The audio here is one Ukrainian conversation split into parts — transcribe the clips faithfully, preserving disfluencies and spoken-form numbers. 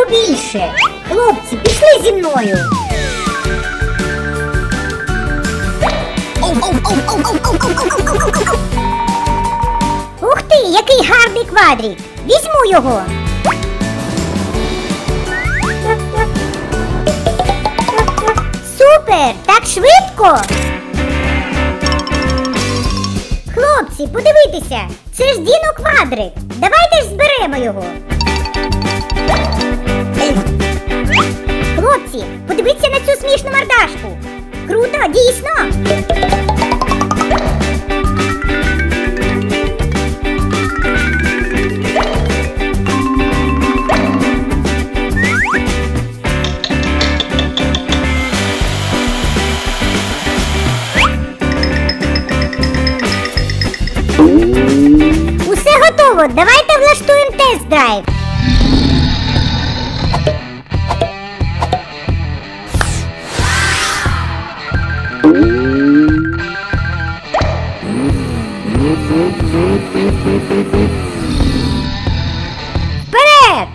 побільше. Хлопці, пішли зі мною. Ух ти, який гарний квадрик. Візьму його. Супер, так швидко. Хлопці, подивіться, це ж Діно Квадрик. Давайте ж зберемо його. Хлопці, подивіться на цю смішну мордашку. Круто, дійсно. Усе готово, давайте влаштуємо тест-драйв. Вперед!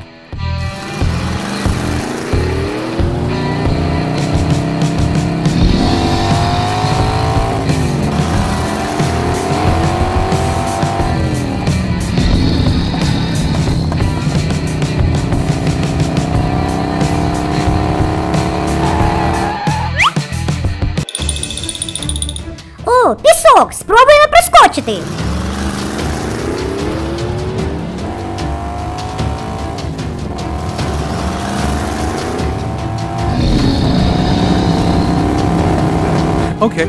О, пісок! Спробуємо проскочити! Окей.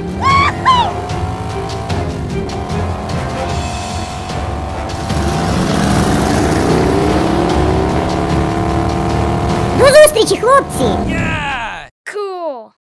До зустрічі, хлопці!